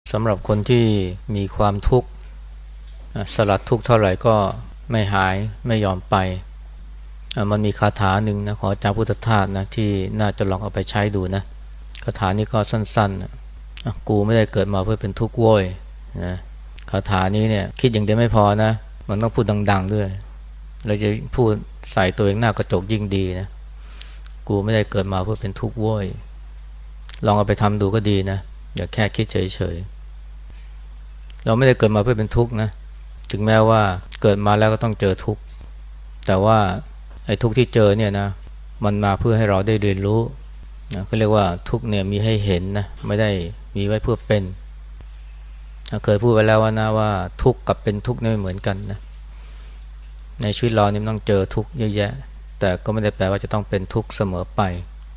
สำหรับคนที่มีความทุกข์สลัดทุกข์เท่าไหร่ก็ไม่หายไม่ยอมไปมันมีคาถาหนึ่งนะของอาจารย์พุทธทาสนะที่น่าจะลองเอาไปใช้ดูนะคาถานี้ก็สั้นๆนะกูไม่ได้เกิดมาเพื่อเป็นทุกข์โว้ยนะคาถานี้เนี่ยคิดอย่างเดียวไม่พอนะมันต้องพูดดังๆด้วยเราจะพูดใส่ตัวเองหน้ากระจกยิ่งดีนะกูไม่ได้เกิดมาเพื่อเป็นทุกข์โว้ยลองเอาไปทำดูก็ดีนะอย่าแค่คิดเฉยๆเราไม่ได้เกิดมาเพื่อเป็นทุกข์นะถึงแม้ว่าเกิดมาแล้วก็ต้องเจอทุกข์แต่ว่าไอ้ทุกข์ที่เจอเนี่ยนะมันมาเพื่อให้เราได้เรียนรู้นะเขาเรียกว่าทุกข์เนี่ยมีให้เห็นนะไม่ได้มีไว้เพื่อเป็นเคยพูดไปแล้วว่าทุกข์กับเป็นทุกข์ไม่เหมือนกันนะในชีวิตเรานี่ต้องเจอทุกข์เยอะแยะแต่ก็ไม่ได้แปลว่าจะต้องเป็นทุกข์เสมอไป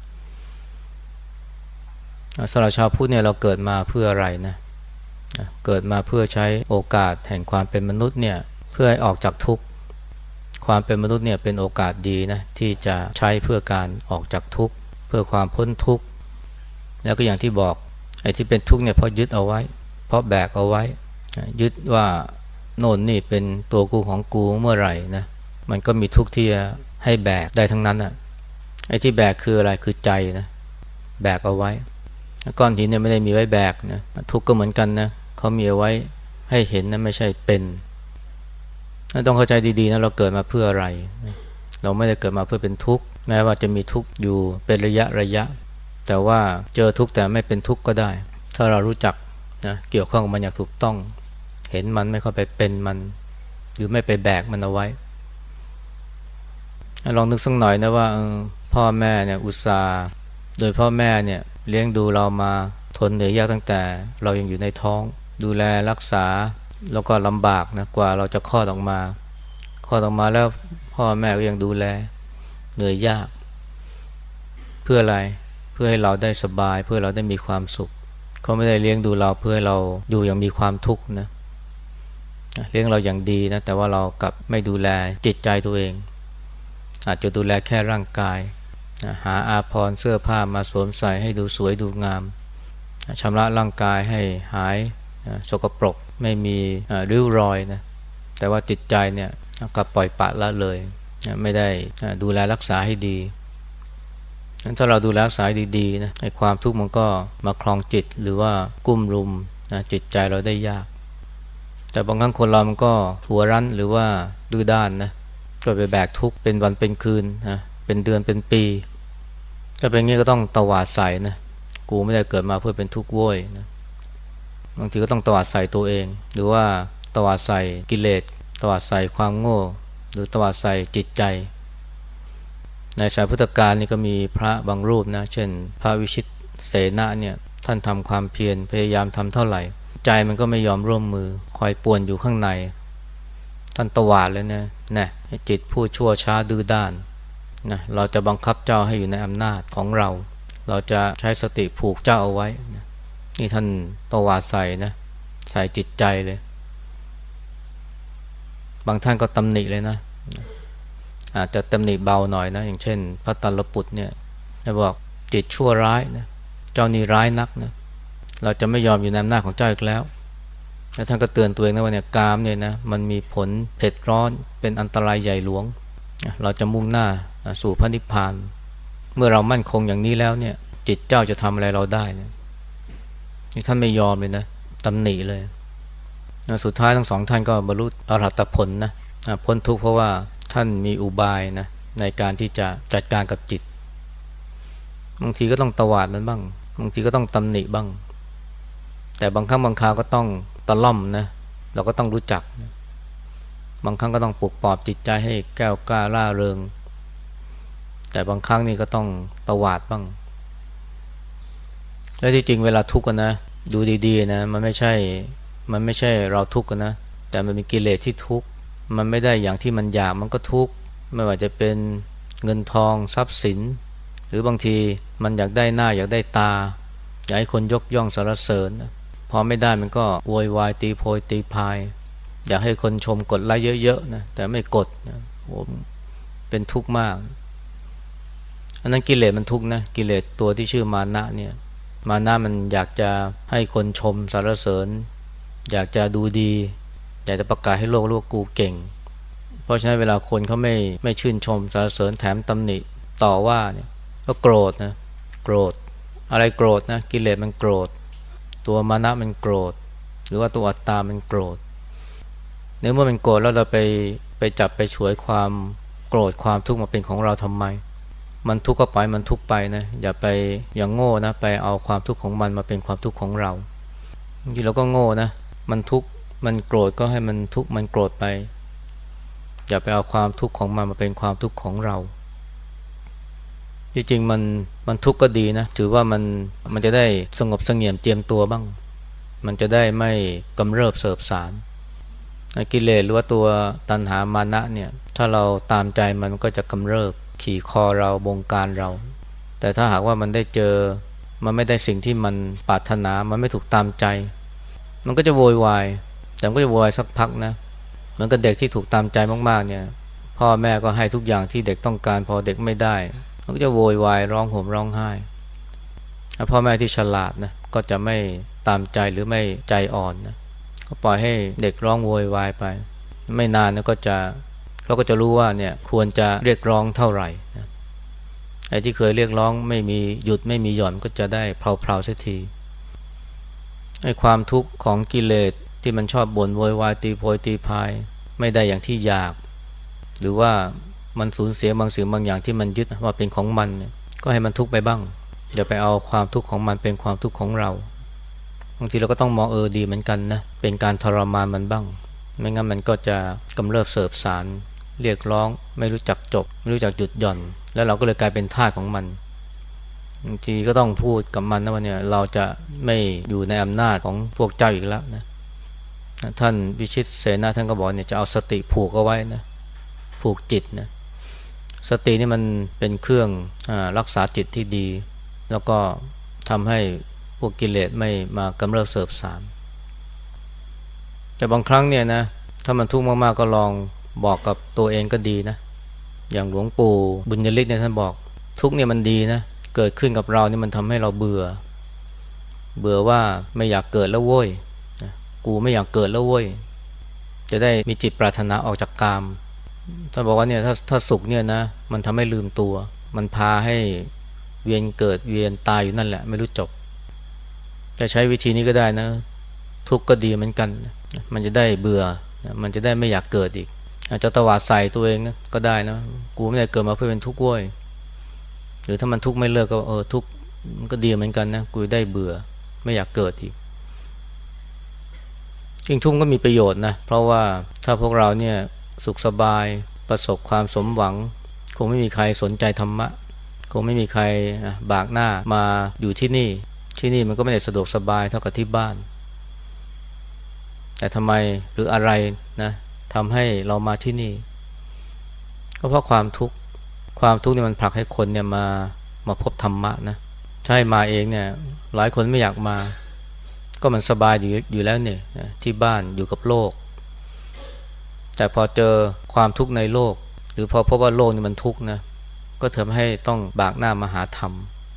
สำหรับชาวพุทธเนี่ยเราเกิดมาเพื่ออะไรนะเกิดมาเพื่อใช้โอกาสแห่งความเป็นมนุษย์เนี่ยเพื่อให้ออกจากทุกข์ความเป็นมนุษย์เนี่ยเป็นโอกาสดีนะที่จะใช้เพื่อการออกจากทุกข์เพื่อความพ้นทุกข์แล้วก็อย่างที่บอกไอ้ที่เป็นทุกข์เนี่ยเพราะยึดเอาไว้เพราะแบกเอาไว้ยึดว่าโน่นนี่เป็นตัวกูของกูเมื่อไหร่นะมันก็มีทุกข์ที่จะให้แบกได้ทั้งนั้นอ่ะไอ้ที่แบกคืออะไรคือใจนะแบกเอาไว้ก้อนหินเนี่ยไม่ได้มีไว้แบกนะทุกข์ก็เหมือนกันนะเขามีเอาไว้ให้เห็นนะไม่ใช่เป็นต้องเข้าใจดีๆนะเราเกิดมาเพื่ออะไรเราไม่ได้เกิดมาเพื่อเป็นทุกข์แม้ว่าจะมีทุกข์อยู่เป็นระยะแต่ว่าเจอทุกข์แต่ไม่เป็นทุกข์ก็ได้ถ้าเรารู้จักนะเกี่ยวข้องกับมันอย่างถูกต้องเห็นมันไม่เข้าไปเป็นมันหรือไม่ไปแบกมันเอาไว้ลองนึกสักหน่อยนะว่าพ่อแม่เนี่ยอุตส่าห์โดยพ่อแม่เนี่ยเลี้ยงดูเรามาทนเหนื่อยยากตั้งแต่เรายังอยู่ในท้องดูแลรักษาแล้วก็ลำบากนะกว่าเราจะคลอดออกมาแล้วพ่อแม่ก็ยังดูแลเหนื่อยยากเพื่ออะไรเพื่อให้เราได้สบายเพื่อเราได้มีความสุขเขาไม่ได้เลี้ยงดูเราเพื่อให้เราอยู่อย่างมีความทุกข์นะเลี้ยงเราอย่างดีนะแต่ว่าเรากลับไม่ดูแลจิตใจตัวเองอาจจะดูแลแค่ร่างกายหาอาภรณ์เสื้อผ้ามาสวมใส่ให้ดูสวยดูงามชำระร่างกายให้หายสกปรกไม่มีริ้วรอยนะแต่ว่าจิตใจเนี่ยก็ปล่อยปละละเลยไม่ได้ดูแลรักษาให้ดีงั้นถ้าเราดูแลรักษาดีๆนะไอ้ความทุกข์มันก็มาครองจิตหรือว่ากุ้มรุมนะจิตใจเราได้ยากแต่บางครั้งคนเรามันก็หัวรั้นหรือว่าดื้อด้านนะก็ไปแบกทุกข์เป็นวันเป็นคืนนะเป็นเดือนเป็นปีถ้าเป็นงี้ก็ต้องตวาดใส่นะกูไม่ได้เกิดมาเพื่อเป็นทุกข์โว้ยนะบางทีก็ต้องตวาดใส่ตัวเองหรือว่าตวาดใส่กิเลสตวาดใส่ความโง่หรือตวาดใส่จิตใจในสมัยพุทธกาลนี่ก็มีพระบางรูปนะเช่นพระวิชิตเสนะเนี่ยท่านทำความเพียรพยายามทำเท่าไหร่ใจมันก็ไม่ยอมร่วมมือคอยป่วนอยู่ข้างในท่านตวาดเลยนะจิตผู้ชั่วช้าดื้อด้านนะเราจะบังคับเจ้าให้อยู่ในอำนาจของเราจะใช้สติผูกเจ้าเอาไว้นะนี่ท่านตวาดใส่นะใส่จิตใจเลยบางท่านก็ตำหนิเลยนะอาจจะตำหนิเบาหน่อยนะอย่างเช่นพระตัลปุตรเนี่ยบอกจิตชั่วร้ายนะเจ้านี่ร้ายนักนะเราจะไม่ยอมอยู่ในอำนาจของเจ้าอีกแล้วและท่านก็เตือนตัวเองนะว่าเนี่ยกามเนี่ยนะมันมีผลเผ็ดร้อนเป็นอันตรายใหญ่หลวงเราจะมุ่งหน้าสู่พระนิพพานเมื่อเรามั่นคงอย่างนี้แล้วเนี่ยจิตเจ้าจะทำอะไรเราได้นะนี่ท่านไม่ยอมเลยนะตำหนิเลยสุดท้ายทั้งสองท่านก็บรรลุอรหัตผลนะพ้นทุกข์เพราะว่าท่านมีอุบายนะในการที่จะจัดการกับจิตบางทีก็ต้องตวาดมันบ้างบางทีก็ต้องตำหนิบ้างแต่บางครั้งบางคราวก็ต้องตะล่อมนะเราก็ต้องรู้จักนะบางครั้งก็ต้องปลุกปลอบจิตใจให้แก้วกล้าร่าเริงแต่บางครั้งนี่ก็ต้องตวาดบ้างแล้วที่จริงเวลาทุกข์กันนะดูดีๆนะมันไม่ใช่เราทุกข์กันนะแต่มันเป็นกิเลสที่ทุกข์มันไม่ได้อย่างที่มันอยากมันก็ทุกข์ไม่ว่าจะเป็นเงินทองทรัพย์สินหรือบางทีมันอยากได้หน้าอยากได้ตาอยากให้คนยกย่องสรรเสริญพอไม่ได้มันก็โวยวายตีโพยตีพายอยากให้คนชมกดไลค์เยอะๆนะแต่ไม่กดนะเป็นทุกข์มากอันนั้นกิเลสมันทุกข์นะกิเลสตัวที่ชื่อมานะเนี่ยมานะมันอยากจะให้คนชมสรรเสริญอยากจะดูดีอยากจะประกาศให้โลกรู้ว่ากูเก่งเพราะฉะนั้นเวลาคนเขาไม่ชื่นชมสรรเสริญแถมตำหนิต่อว่าเนี่ยก็โกรธนะโกรธอะไรโกรธนะกิเลสมันโกรธตัวมานะมันโกรธหรือว่าตัวอัตตามันโกรธเมื่อมันโกรธแล้วเราไปจับไปฉวยความโกรธความทุกข์มาเป็นของเราทำไมมันทุกข์ก็ปล่อยมันทุกข์ไปนะอย่าไปอย่างโง่นะไปเอาความทุกข์ของมันมาเป็นความทุกข์ของเราบางทีเราก็โง่นะมันทุกข์มันโกรธก็ให้มันทุกข์มันโกรธไปอย่าไปเอาความทุกข์ของมันมาเป็นความทุกข์ของเราจริงๆมันทุกข์ก็ดีนะถือว่ามันจะได้สงบเสงี่ยมเจียมตัวบ้างมันจะได้ไม่กำเริบเสบสารกิเลสหรือว่าตัวตัณหามานะเนี่ยถ้าเราตามใจมันก็จะกำเริบขี่คอเราบงการเราแต่ถ้าหากว่ามันได้เจอมันไม่ได้สิ่งที่มันปรารถนามันไม่ถูกตามใจมันก็จะโวยวายแต่มันก็จะโวยวายสักพักนะเหมือนกับเด็กที่ถูกตามใจมากๆเนี่ยพ่อแม่ก็ให้ทุกอย่างที่เด็กต้องการพอเด็กไม่ได้มันก็จะโวยวายร้องห่มร้องไห้พ่อแม่ที่ฉลาดนะก็จะไม่ตามใจหรือไม่ใจอ่อนนะก็ปล่อยให้เด็กร้องโวยวายไปไม่นานนะเราก็จะรู้ว่าเนี่ยควรจะเรียกร้องเท่าไหร่นะไอ้ที่เคยเรียกร้องไม่มีหยุดไม่มีหย่อนก็จะได้เพลาๆสักทีไอ้ความทุกข์ของกิเลสที่มันชอบบ่นโวยวายตีโพยตีพายไม่ได้อย่างที่อยากหรือว่ามันสูญเสียบางสิ่งบางอย่างที่มันยึดว่าเป็นของมันเนี่ยก็ให้มันทุกข์ไปบ้างอย่าไปเอาความทุกข์ของมันเป็นความทุกข์ของเราบางทีเราก็ต้องมองดีเหมือนกันนะเป็นการทรมานมันบ้างไม่งั้นมันก็จะกำเริบเสบสารเรียกร้องไม่รู้จักจบไม่รู้จักหยุดหย่อนแล้วเราก็เลยกลายเป็นทาสของมันบางทีก็ต้องพูดกับมันนะว่าเนี่ยเราจะไม่อยู่ในอำนาจของพวกเจ้าอีกแล้วนะท่านวิชิตเสนาท่านก็บอกเนี่ยจะเอาสติผูกเอาไว้นะผูกจิตนะสตินี่มันเป็นเครื่องรักษาจิตที่ดีแล้วก็ทำให้พวกกิเลสไม่มากำเริบเสบสารแต่บางครั้งเนี่ยนะถ้ามันทุกข์มากๆก็ลองบอกกับตัวเองก็ดีนะอย่างหลวงปู่บุญยฤทธิ์เนี่ยท่านบอกทุกข์เนี่ยมันดีนะเกิดขึ้นกับเรานี่มันทำให้เราเบื่อว่าไม่อยากเกิดแล้วโว้ยกูไม่อยากเกิดแล้วโว้ยจะได้มีจิตปรารถนาออกจากกามท่านบอกว่าเนี่ยถ้าสุขเนี่ยนะมันทำให้ลืมตัวมันพาให้เวียนเกิดเวียนตายอยู่นั่นแหละไม่รู้จบจะใช้วิธีนี้ก็ได้นะทุกข์ก็ดีเหมือนกันมันจะได้เบื่อมันจะได้ไม่อยากเกิดอีกอาจจะตวาดใส่ตัวเองนะก็ได้นะกูไม่ได้เกิดมาเพื่อเป็นทุกข์เว้ยหรือถ้ามันทุกข์ไม่เลิกก็ทุกข์มันก็ดีเหมือนกันนะกูได้เบื่อไม่อยากเกิดอีกจริงทุกข์ก็มีประโยชน์นะเพราะว่าถ้าพวกเราเนี่ยสุขสบายประสบความสมหวังคงไม่มีใครสนใจธรรมะคงไม่มีใครบากหน้ามาอยู่ที่นี่มันก็ไม่ได้สะดวกสบายเท่ากับที่บ้านแต่ทำไมหรืออะไรนะทำให้เรามาที่นี่ก็เพราะความทุกข์นี่มันผลักให้คนเนี่ยมาพบธรรมะนะใช่มาเองเนี่ยหลายคนไม่อยากมาก็มันสบายอยู่แล้วเนี่ยที่บ้านอยู่กับโลกแต่พอเจอความทุกข์ในโลกหรือพอพบว่าโลกนี่มันทุกข์นะก็ทำให้ต้องบากหน้ามาหาธรรม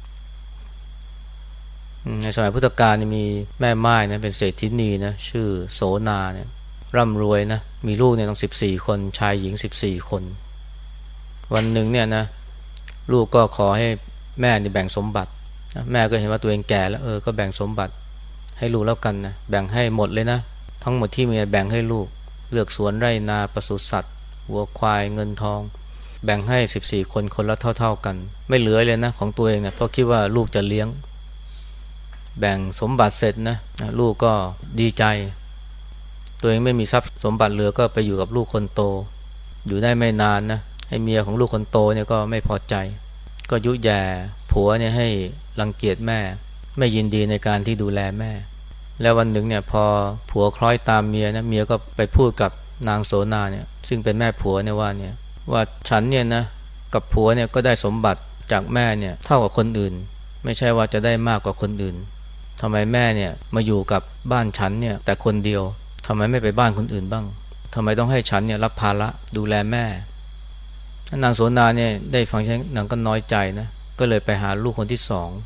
ในสมัยพุทธกาลนี่มีแม่ม่ายนะเป็นเศรษฐินีนะชื่อโสนาเนี่ยร่ำรวยนะมีลูกเนี่ยต้อง14 คนชายหญิง14 คนวันหนึ่งเนี่ยนะลูกก็ขอให้แม่นี่แบ่งสมบัติแม่ก็เห็นว่าตัวเองแก่แล้วก็แบ่งสมบัติให้ลูกแล้วกันนะแบ่งให้หมดเลยนะทั้งหมดที่มีแบ่งให้ลูกเลือกสวนไร่นาปศุสัตว์วัวควายเงินทองแบ่งให้14 คนคนละเท่ากันไม่เหลือเลยนะของตัวเองนะเพราะคิดว่าลูกจะเลี้ยงแบ่งสมบัติเสร็จนะลูกก็ดีใจตัวเองไม่มีทรัพย์สมบัติเหลือก็ไปอยู่กับลูกคนโตอยู่ได้ไม่นานนะให้เมียของลูกคนโตเนี่ยก็ไม่พอใจก็ยุแย่ผัวเนี่ยให้รังเกียจแม่ไม่ยินดีในการที่ดูแลแม่แล้ววันหนึ่งเนี่ยพอผัวคล้อยตามเมียนะเมียก็ไปพูดกับนางโสนาเนี่ยซึ่งเป็นแม่ผัวเนี่ยว่าฉันเนี่ยนะกับผัวเนี่ยก็ได้สมบัติจากแม่เนี่ยเท่ากับคนอื่นไม่ใช่ว่าจะได้มากกว่าคนอื่นทำไมแม่เนี่ยมาอยู่กับบ้านฉันเนี่ยแต่คนเดียวทำไมไม่ไปบ้านคนอื่นบ้างทำไมต้องให้ฉันเนี่ยรับภาระดูแลแม่นางโสนาเนี่ยได้ฟังเช่นนั้นก็น้อยใจนะก็เลยไปหาลูกคนที่2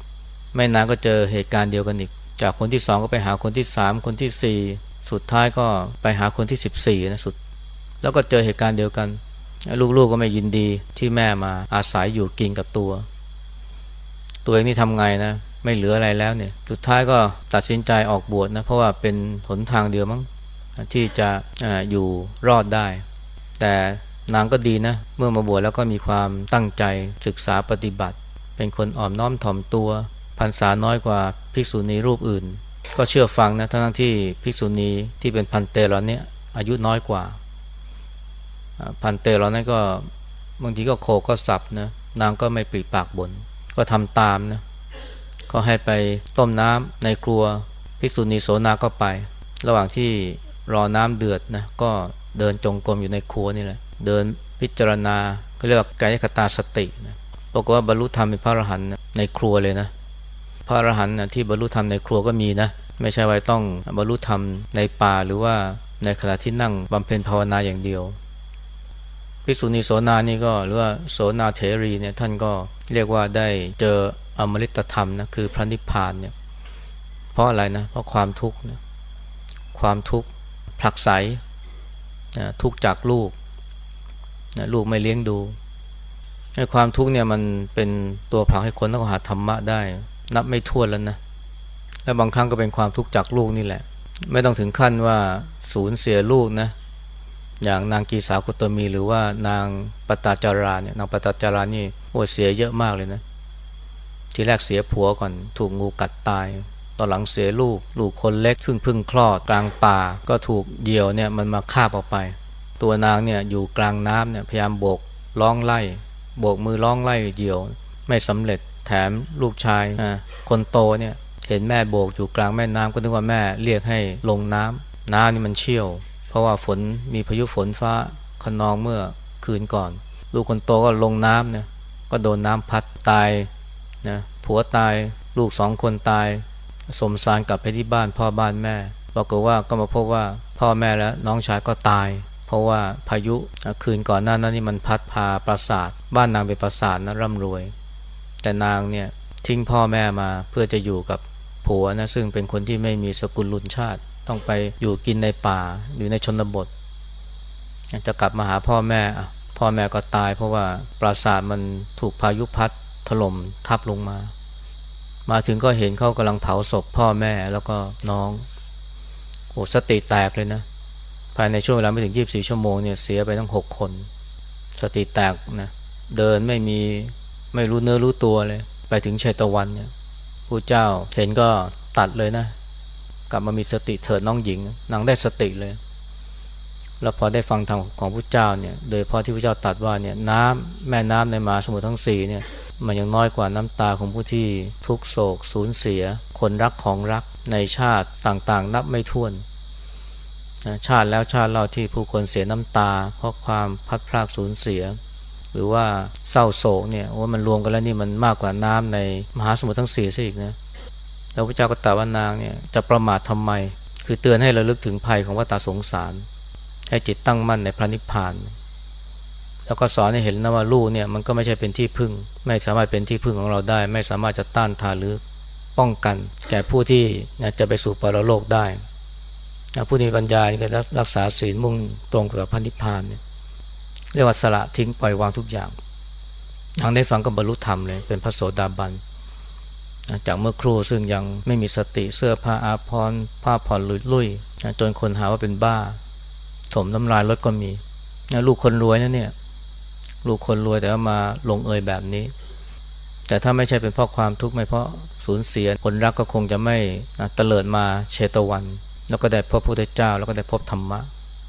ไม่นานก็เจอเหตุการณ์เดียวกันอีกจากคนที่สองก็ไปหาคนที่สามคนที่สี่สุดท้ายก็ไปหาคนที่14นะสุดแล้วก็เจอเหตุการณ์เดียวกันลูกๆก็ไม่ยินดีที่แม่มาอาศัยอยู่กินกับตัวเองนี่ทำไงนะไม่เหลืออะไรแล้วเนี่ยสุดท้ายก็ตัดสินใจออกบวชนะเพราะว่าเป็นหนทางเดียวมั้งที่จะอยู่รอดได้แต่นางก็ดีนะเมื่อมาบวชแล้วก็มีความตั้งใจศึกษาปฏิบัติเป็นคนอ่อนน้อมถ่อมตัวพรรษาน้อยกว่าภิกษุณีรูปอื่นก็เชื่อฟังนะทั้งที่ภิกษุณีที่เป็นพันเตเหล่านี้อายุน้อยกว่าพันเตเหล่านั้นก็บางทีก็โคก็สับนะนางก็ไม่ปริปากบ่นก็ทำตามนะก็ให้ไปต้มน้ำในครัวภิกษุณีโสนาก็ไประหว่างที่รอน้ำเดือดนะก็เดินจงกรมอยู่ในครัวนี่แหละเดินพิจารณาก็เรียกว่ากายคตาสตินะบอกว่าบรรลุธรรมเป็นพระอรหันต์ในครัวเลยนะพระอรหันต์ที่บรรลุธรรมในครัวก็มีนะไม่ใช่ว่าต้องบรรลุธรรมในป่าหรือว่าในขณะที่นั่งบำเพ็ญภาวนาอย่างเดียวภิกษุณีโสนานี่ก็หรือว่าโสนาเถรีเนี่ยท่านก็เรียกว่าได้เจออมฤตธรรมนะคือพระนิพพานเนี่ยเพราะอะไรนะเพราะความทุกข์นะความทุกข์ผลักไสนะทุกข์จากลูกนะลูกไม่เลี้ยงดูให้ความทุกข์เนี่ยมันเป็นตัวผลักให้คนต้องหาธรรมะได้นับไม่ถ้วนแล้วนะและบางครั้งก็เป็นความทุกข์จากลูกนี่แหละไม่ต้องถึงขั้นว่าสูญเสียลูกนะอย่างนางกีสาคุตมีหรือว่านางปตาจาราเนี่ยนางปตาจารานี่โอ้เสียเยอะมากเลยนะทีแรกเสียผัวก่อนถูกงูกัดตายตอนหลังเสียลูกคนเล็กเพิ่งคลอดกลางป่าก็ถูกเหยี่ยวเนี่ยมันมาคาบออกไปตัวนางเนี่ยอยู่กลางน้ำเนี่ยพยายามโบกมือร้องไล่เหยี่ยวไม่สำเร็จแถมลูกชายคนโตเนี่ยเห็นแม่โบกอยู่กลางแม่น้ำก็นึกว่าแม่เรียกให้ลงน้ำนี่มันเชี่ยวเพราะว่ามีพายุฝนฟ้าคะนองเมื่อคืนก่อนลูกคนโตก็ลงน้ำเนี่ยก็โดนน้ำพัดตายนะผัวตายลูก2 คนตายสมสารกลับไปที่บ้านพ่อบ้านแม่ปรากฏว่าก็มาพบว่าพ่อแม่และน้องชายก็ตายเพราะว่าพายุคืนก่อนหน้านั้นนี่มันพัดพาปราสาทบ้านนางเป็นปราสาทนะร่ำรวยแต่นางเนี่ยทิ้งพ่อแม่มาเพื่อจะอยู่กับผัวนะซึ่งเป็นคนที่ไม่มีสกุลลุนชาติต้องไปอยู่กินในป่าอยู่ในชนบทจะกลับมาหาพ่อแม่ก็ตายเพราะว่าปราสาทมันถูกพายุพัดถล่มทับลงมาถึงก็เห็นเขากำลังเผาศพพ่อแม่แล้วก็น้องโอ้สติแตกเลยนะภายในช่วงเวลาไม่ถึง24 ชั่วโมงเนี่ยเสียไปทั้ง6 คนสติแตกนะเดินไม่รู้เนื้อรู้ตัวเลยไปถึงเชตวันเนี่ยผู้เจ้าเห็นก็ตัดเลยนะกลับมามีสติเถิดน้องหญิงนางได้สติเลยแล้วพอได้ฟังธรรมของพระเจ้าเนี่ยโดยพอที่พระเจ้าตรัสว่าเนี่ยแม่น้ำในมหาสมุทรทั้ง4เนี่ยมันยังน้อยกว่าน้ำตาของผู้ที่ทุกโศกสูญเสียคนรักของรักในชาติต่างๆนับไม่ถ้วนชาติแล้วชาติเล่าที่ผู้คนเสียน้ำตาเพราะความพัดพรากสูญเสียหรือว่าเศร้าโศกเนี่ยว่ามันรวมกันแล้วนี่มันมากกว่าน้ำในมหาสมุทรทั้ง4ซะอีกนะแล้วพระเจ้าก็ตรัสว่านางเนี่ยจะประมาททำไมคือเตือนให้ระลึกถึงภัยของวัฏสงสารให้จิตตั้งมั่นในพระนิพพานแล้วก็สอนให้เห็นนะว่าลูกเนี่ยมันก็ไม่ใช่เป็นที่พึ่งไม่สามารถเป็นที่พึ่งของเราได้ไม่สามารถจะต้านทานหรือป้องกันแก่ผู้ที่จะไปสู่ปรโลกได้ผู้มีปัญญาก็รักษาศีลมุ่งตรงกับพระนิพพานเนี่ยเรียกว่าสละทิ้งปล่อยวางทุกอย่างทางได้ฟังก็บรรลุธรรมเลยเป็นพระโสดาบันจากเมื่อครู่ซึ่งยังไม่มีสติเสื้อผ้าอาภรณ์ผ้าผ่อนลุยจนคนหาว่าเป็นบ้าถมน้ำลายรถก็มีลูกคนรวยนะเนี่ยลูกคนรวยแต่ว่ามาลงเอยแบบนี้แต่ถ้าไม่ใช่เป็นเพราะความทุกข์ไม่เพราะสูญเสียคนรักก็คงจะไม่เตลิดมาเชตวันแล้วก็ได้พบพระพุทธเจ้าแล้วก็ได้พบธรรมะ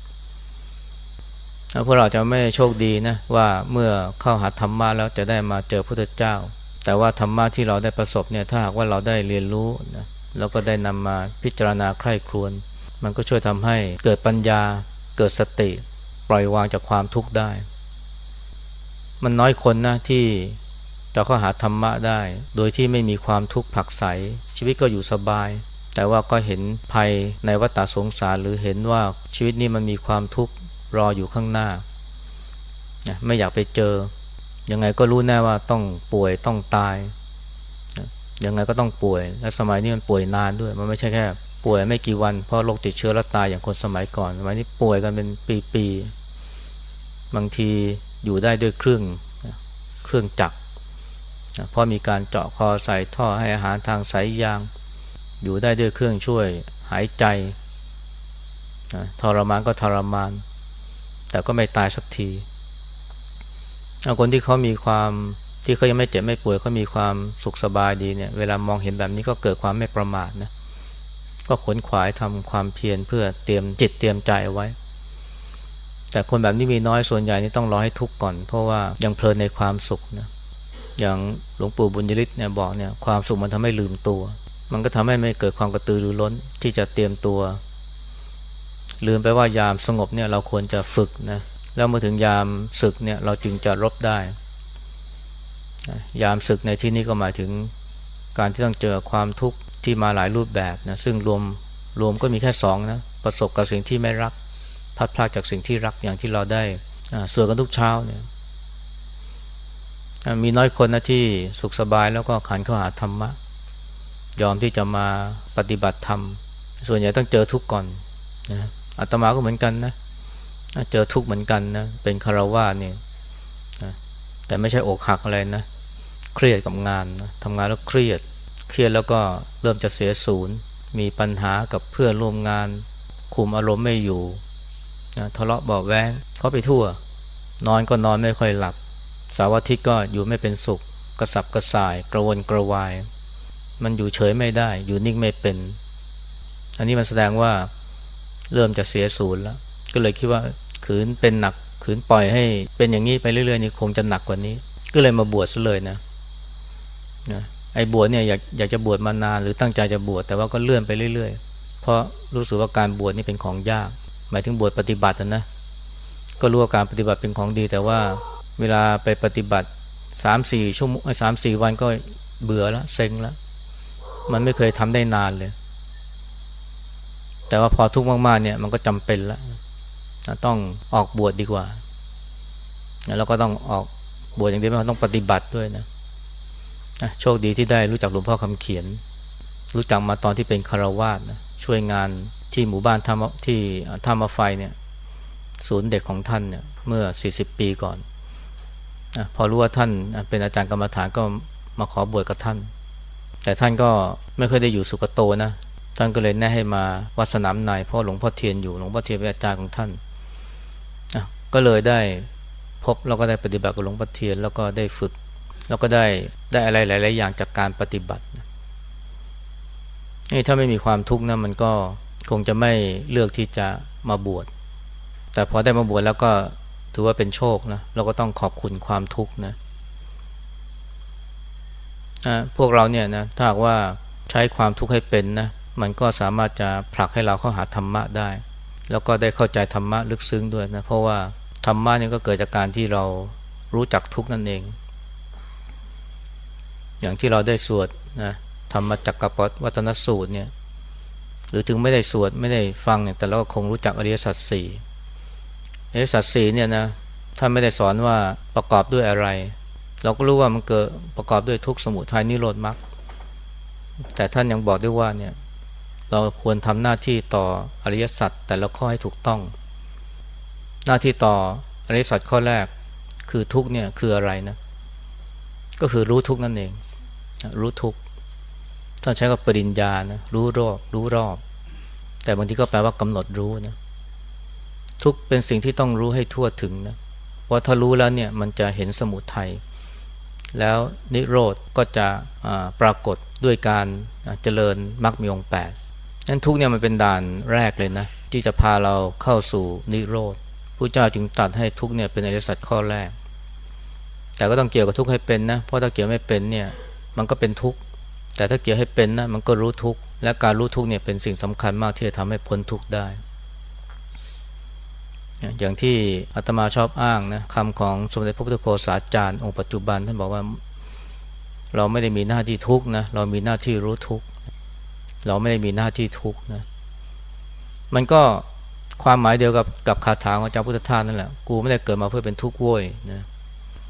พวกเราจะไม่โชคดีนะว่าเมื่อเข้าหาธรรมะแล้วจะได้มาเจอพระพุทธเจ้าแต่ว่าธรรมะที่เราได้ประสบเนี่ยถ้าหากว่าเราได้เรียนรู้นะแล้วก็ได้นำมาพิจารณาใคร่ครวญมันก็ช่วยทำให้เกิดปัญญาเกิดสติปล่อยวางจากความทุกข์ได้มันน้อยคนนะที่จะเข้าหาธรรมะได้โดยที่ไม่มีความทุกข์ผลักไสชีวิตก็อยู่สบายแต่ว่าก็เห็นภัยในวัฏสงสารหรือเห็นว่าชีวิตนี้มันมีความทุกข์รออยู่ข้างหน้าไม่อยากไปเจอยังไงก็รู้แน่ว่าต้องป่วยต้องตายยังไงก็ต้องป่วยและสมัยนี้มันป่วยนานด้วยมันไม่ใช่แค่ป่วยไม่กี่วันเพราะโรคติดเชื้อแล้วตายอย่างคนสมัยก่อนสมัยนี้ป่วยกันเป็นปีๆบางทีอยู่ได้ด้วยเครื่องจักรเพราะมีการเจาะคอใส่ท่อให้อาหารทางสายยางอยู่ได้ด้วยเครื่องช่วยหายใจทรมานก็ทรมานแต่ก็ไม่ตายสักทีคนที่เขามีความที่เขายังไม่เจ็บไม่ป่วยเขามีความสุขสบายดีเนี่ยเวลามองเห็นแบบนี้ก็เกิดความไม่ประมาทนะก็ขวนขวายทำความเพียรเพื่อเตรียมจิตเตรียมใจเอาไว้แต่คนแบบนี้มีน้อยส่วนใหญ่นี่ต้องรอให้ทุกข์ก่อนเพราะว่ายังเพลินในความสุขนะอย่างหลวงปู่บุญยฤทธิ์เนี่ยบอกเนี่ยความสุขมันทำให้ลืมตัวมันก็ทำให้ไม่เกิดความกระตือรือร้นที่จะเตรียมตัวลืมไปว่ายามสงบเนี่ยเราควรจะฝึกนะแล้วเมื่อถึงยามศึกเนี่ยเราจึงจะรบได้ยามศึกในที่นี้ก็หมายถึงการที่ต้องเจอความทุกข์ที่มาหลายรูปแบบนะซึ่งรวมก็มีแค่สองนะประสบกับสิ่งที่ไม่รักพัดพลาดจากสิ่งที่รักอย่างที่เราได้สวดกันทุกเช้าเนี่ยมีน้อยคนนะที่สุขสบายแล้วก็ขันเข้าหาธรรมะยอมที่จะมาปฏิบัติธรรมส่วนใหญ่ต้องเจอทุกข์ก่อนนะอาตมาก็เหมือนกันนะเจอทุกข์เหมือนกันนะเป็นฆราวาสเนี่ยนะแต่ไม่ใช่อกหักอะไรนะเครียดกับงานนะทำงานแล้วเครียดแล้วก็เริ่มจะเสียศูนย์มีปัญหากับเพื่อนร่วมงานคุมอารมณ์ไม่อยู่นะทะเลาะเบาะแว้งเขาไปทั่วนอนก็นอนไม่ค่อยหลับเสาร์อาทิตย์ก็อยู่ไม่เป็นสุขกระสับกระส่ายกระวนกระวายมันอยู่เฉยไม่ได้อยู่นิ่งไม่เป็นอันนี้มันแสดงว่าเริ่มจะเสียศูนย์แล้วก็เลยคิดว่าขืนเป็นหนักขืนปล่อยให้เป็นอย่างนี้ไปเรื่อยๆนี่คงจะหนักกว่านี้ก็เลยมาบวชซะเลยนะไอ้บวชเนี่ยอยากจะบวชมานานหรือตั้งใจจะบวชแต่ว่าก็เลื่อนไปเรื่อยๆเพราะรู้สึกว่าการบวชนี่เป็นของยากหมายถึงบวชปฏิบัตินะก็รู้ว่าการปฏิบัติเป็นของดีแต่ว่าเวลาไปปฏิบัติ 3-4 ชั่วโมง 3-4 วันก็เบื่อแล้วเซ็งแล้วมันไม่เคยทำได้นานเลยแต่ว่าพอทุกข์มากๆเนี่ยมันก็จำเป็นแล้วต้องออกบวชดีกว่าแล้วก็ต้องออกบวชอย่างเดียวไม่พอต้องปฏิบัติด้วยนะโชคดีที่ได้รู้จักหลวงพ่อคำเขียนรู้จักมาตอนที่เป็นฆราวาสนะช่วยงานที่หมู่บ้านที่ท่ามาไฟเนี่ยศูนย์เด็กของท่านเนี่ยเมื่อ40 ปีก่อนพอรู้ว่าท่านเป็นอาจารย์กรรมฐานก็มาขอบวชกับท่านแต่ท่านก็ไม่เคยได้อยู่สุกโตนะท่านก็เลยแนะให้มาวัดสนามในเพราะหลวงพ่อเทียนอยู่หลวงพ่อเทียนเป็นอาจารย์ของท่านก็เลยได้พบแล้วก็ได้ปฏิบัติกับหลวงพ่อเทียนแล้วก็ได้ฝึกแล้วก็ได้อะไรหลายๆอย่างจากการปฏิบัตินี่ถ้าไม่มีความทุกข์นะมันก็คงจะไม่เลือกที่จะมาบวชแต่พอได้มาบวชแล้วก็ถือว่าเป็นโชคนะเราก็ต้องขอบคุณความทุกข์นะพวกเราเนี่ยนะถ้าหากว่าใช้ความทุกข์ให้เป็นนะมันก็สามารถจะผลักให้เราเข้าหาธรรมะได้แล้วก็ได้เข้าใจธรรมะลึกซึ้งด้วยนะเพราะว่าธรรมะนี่ก็เกิดจากการที่เรารู้จักทุกข์นั่นเองอย่างที่เราได้สวดนะธรรมจักรวัฏนสูตรเนี่ยหรือถึงไม่ได้สวดไม่ได้ฟังเนี่ยแต่เราก็คงรู้จักอริยสัจสี่อริยสัจสี่เนี่ยนะท่านไม่ได้สอนว่าประกอบด้วยอะไรเราก็รู้ว่ามันเกิดประกอบด้วยทุกข์สมุทัยนิโรธมรรคแต่ท่านยังบอกด้วยว่าเนี่ยเราควรทำหน้าที่ต่ออริยสัจแต่ละข้อให้ถูกต้องหน้าที่ต่ออริยสัจข้อแรกคือทุกข์เนี่ยคืออะไรนะก็คือรู้ทุกข์นั่นเองรู้ทุกข์ท่านใช้กับปริญญานะรู้รอบแต่บางทีก็แปลว่ากำหนดรู้นะทุกข์เป็นสิ่งที่ต้องรู้ให้ทั่วถึงนะเพราะถ้ารู้แล้วเนี่ยมันจะเห็นสมุทัยแล้วนิโรธก็จะปรากฏด้วยการเจริญมรรคมีองค์8นั้นทุกข์เนี่ยมันเป็นด่านแรกเลยนะที่จะพาเราเข้าสู่นิโรธพระเจ้าจึงตรัสให้ทุกข์เนี่ยเป็นอริยสัจข้อแรกแต่ก็ต้องเกี่ยวกับทุกข์ให้เป็นนะเพราะถ้าเกี่ยวไม่เป็นเนี่ยมันก็เป็นทุกข์แต่ถ้าเกี่ยวให้เป็นนะมันก็รู้ทุกข์และการรู้ทุกข์เนี่ยเป็นสิ่งสำคัญมากที่จะทำให้พ้นทุกข์ได้อย่างที่อาตมาชอบอ้างนะคำของสมเด็จพระพุทธโฆษาจารย์องค์ปัจจุบันท่านบอกว่าเราไม่ได้มีหน้าที่ทุกข์นะเรามีหน้าที่รู้ทุกข์เราไม่ได้มีหน้าที่ทุกข์นะมันก็ความหมายเดียวกับคาถาของอาจารย์พุทธทาสนั่นแหละกูไม่ได้เกิดมาเพื่อเป็นทุกข์โว้ยนะ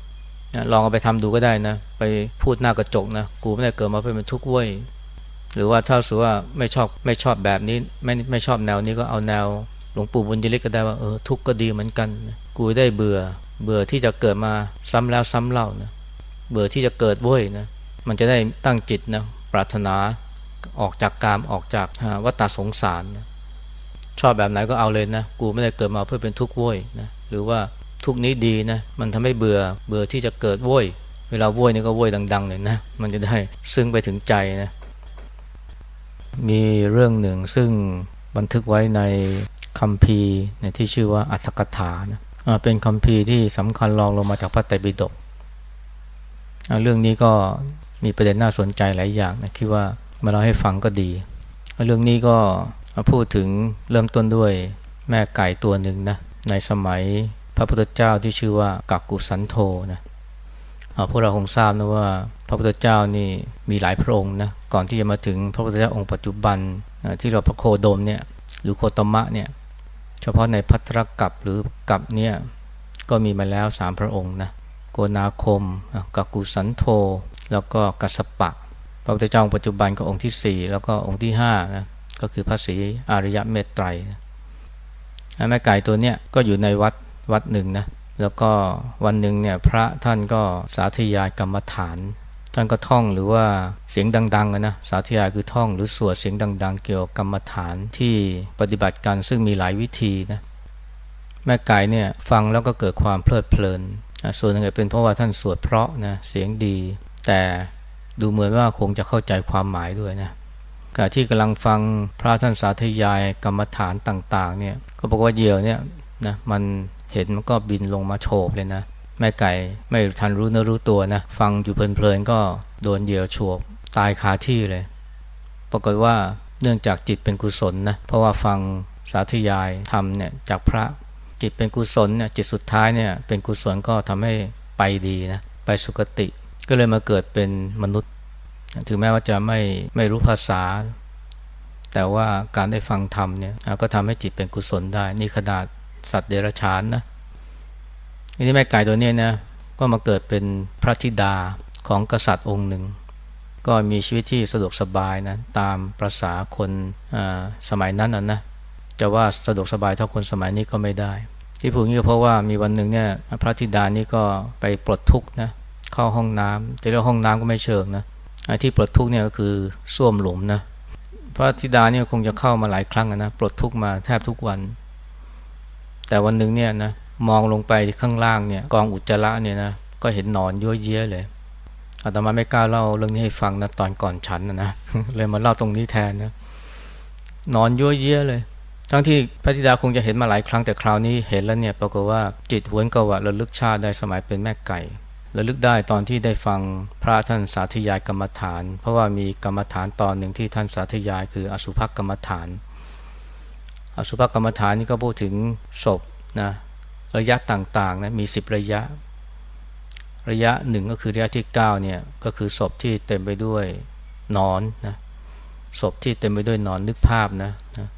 ลองเอาไปทำดูก็ได้นะไปพูดหน้ากระจกนะกูไม่ได้เกิดมาเพื่อเป็นทุกข์เว้ยหรือว่าถ้าสมมติว่าไม่ชอบแบบนี้ไม่ชอบแนวนี้ก็เอาแนวหลวงปู่บุญยฤทธิ์ก็ได้ว่าทุกข์ก็ดีเหมือนกันกูได้เบื่อที่จะเกิดมาซ้ำแล้วซ้ำเล่านะเบื่อที่จะเกิดเว้ยนะมันจะได้ตั้งจิตนะปรารถนาออกจากกามออกจากวัฏสงสารนะชอบแบบไหนก็เอาเลยนะกูไม่ได้เกิดมาเพื่อเป็นทุกข์เว้ยนะหรือว่าทุกนี้ดีนะมันทำให้เบื่อที่จะเกิดโว้ยเวลาโว้ยนี่ก็โว้ยดังๆเลยนะมันจะได้ซึ้งไปถึงใจนะมีเรื่องหนึ่งซึ่งบันทึกไว้ในคัมภีร์ที่ชื่อว่าอรรถกถานะเป็นคัมภีร์ที่สำคัญรองลงมาจากพระไตรปิฎกเรื่องนี้ก็มีประเด็นน่าสนใจหลายอย่างนะคิดว่ามาเล่าให้ฟังก็ดีเรื่องนี้ก็พูดถึงเริ่มต้นด้วยแม่ไก่ตัวหนึ่งนะในสมัยพระพุทธเจ้าที่ชื่อว่ากักกุสันโธนะพวกเราคงทราบนะว่าพระพุทธเจ้านี่มีหลายพระองค์นะก่อนที่จะมาถึงพระพุทธเจ้าองค์ปัจจุบันที่เราพระโคดมเนี่ยหรือโคตมะเนี่ยเฉพาะในภัทรกัปหรือกัปเนี่ยก็มีมาแล้ว3พระองค์นะโกนาคมกักกุสันโธแล้วก็กัสสปะพระพุทธเจ้าองค์ปัจจุบันก็องค์ที่4แล้วก็องค์ที่5นะก็คือพระศรีอริยเมตไตรแม่ไก่ตัวเนี้ยก็อยู่ในวัดหนึ่งนะแล้วก็วันหนึ่งเนี่ยพระท่านก็สาธยายกรรมฐานท่านก็ท่องหรือว่าเสียงดังๆนะสาธยายคือท่องหรือสวดเสียงดังๆเกี่ยวกับกรรมฐานที่ปฏิบัติกันซึ่งมีหลายวิธีนะแม่ไก่เนี่ยฟังแล้วก็เกิดความเพลิดเพลินส่วนหนึ่งเป็นเพราะว่าท่านสวดเพราะนะเสียงดีแต่ดูเหมือนว่าคงจะเข้าใจความหมายด้วยนะขณะที่กำลังฟังพระท่านสาธยายกรรมฐานต่างๆเนี่ยก็บอกว่าเหยี่ยวเนี่ยนะมันเห็นมันก็บินลงมาโฉบเลยนะแม่ไก่ไม่ทันรู้เนื้อรู้ตัวนะฟังอยู่เพลินๆก็โดนเหยี่ยวโฉบตายคาที่เลยปรากฏว่าเนื่องจากจิตเป็นกุศลนะเพราะว่าฟังสาธยายธรรมเนี่ยจากพระจิตเป็นกุศลเนี่ยจิตสุดท้ายเนี่ยเป็นกุศลก็ทำให้ไปดีนะไปสุคติก็เลยมาเกิดเป็นมนุษย์ถึงแม้ว่าจะไม่รู้ภาษาแต่ว่าการได้ฟังธรรมเนี่ยก็ทำให้จิตเป็นกุศลได้นี่ขนาดสัตว์เดรัจฉานนะทีนี้แม่ไก่ตัวนี้นะก็มาเกิดเป็นพระธิดาของกษัตริย์องค์หนึ่งก็มีชีวิตที่สะดวกสบายนะตามประสาคนสมัยนั้นนะจะว่าสะดวกสบายเท่าคนสมัยนี้ก็ไม่ได้ที่พูดงี้ก็เพราะว่ามีวันหนึ่งเนี่ยพระธิดานี่ก็ไปปลดทุกข์นะเข้าห้องน้ำแต่เรื่องห้องน้ำก็ไม่เชิงนะที่ปลดทุกข์เนี่ยก็คือส้วมหลุมนะพระธิดาเนี่ยคงจะเข้ามาหลายครั้งนะปลดทุกข์มาแทบทุกวันแต่วันหนึ่งเนี่ยนะมองลงไปข้างล่างเนี่ยกองอุจจาระเนี่ยนะก็เห็นหนอนยั่วเย้ยเลยอาตมาไม่กล้าเล่าเรื่องนี้ให้ฟังนะตอนก่อนฉันนะเลยมาเล่าตรงนี้แทนนะหนอนยั่วเย้ยเลยทั้งที่พระธิดาคงจะเห็นมาหลายครั้งแต่คราวนี้เห็นแล้วเนี่ยปรากฏว่าจิตหวนกวาดระลึกชาติได้สมัยเป็นแม่ไก่ระลึกได้ตอนที่ได้ฟังพระท่านสาธยายกรรมฐานเพราะว่ามีกรรมฐานตอนหนึ่งที่ท่านสาธยายคืออสุภกรรมฐานอสุภกรรมฐานนี่ก็พูดถึงศพนะระยะต่างๆนะมี10ระยะหนึ่งก็คือระยะที่9เนี่ยก็คือศพที่เต็มไปด้วยหนอนนะศพที่เต็มไปด้วยหนอนนึกภาพนะ